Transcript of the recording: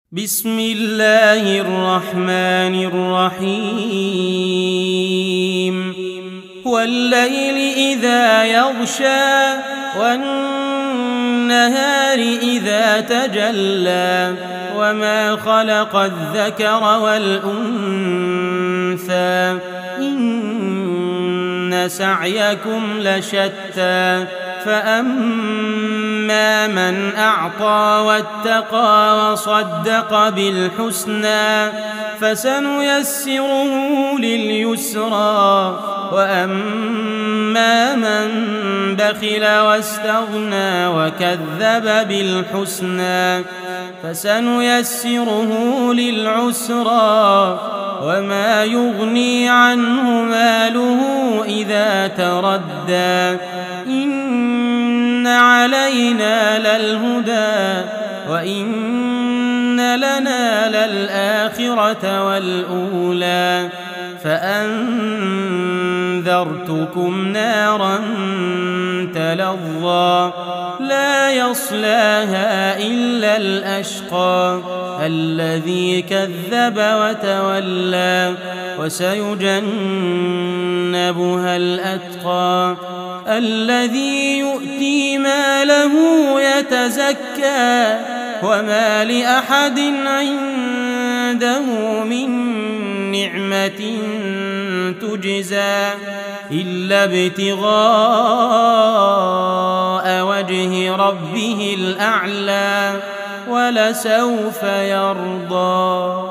بسم الله الرحمن الرحيم والليل إذا يغشى والنهار إذا تجلى وما خلق الذكر والأنثى إن سعيكم لشتى فأما من أعطى واتقى وصدق بالحسنى فسنيسره لليسرى وأما من بخل واستغنى وكذب بالحسنى فسنيسره للعسرى وما يغني عنه ماله إذا تردى إن علينا للهدى وإن لنا للآخرة والأولى فأنذرتكم نارا تلظى لا يصلاها إلا الأشقى الذي كذب وتولى وسيجنبها الأتقى الذي يؤتي ماله يتزكى وما لأحد عنده من نعمة تجزى إلا ابتغاء وجه ربه الأعلى ولسوف يرضى.